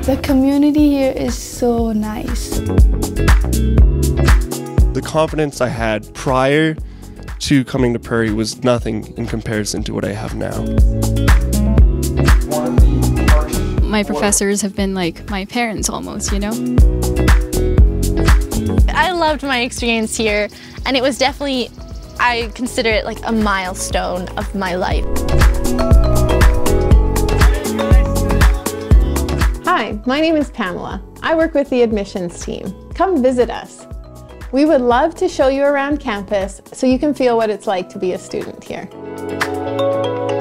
The community here is so nice. The confidence I had prior to coming to Prairie was nothing in comparison to what I have now. My professors have been like my parents almost, you know? I loved my experience here, and it was definitely, I consider it like a milestone of my life. Hi, my name is Pamela. I work with the admissions team. Come visit us. We would love to show you around campus so you can feel what it's like to be a student here.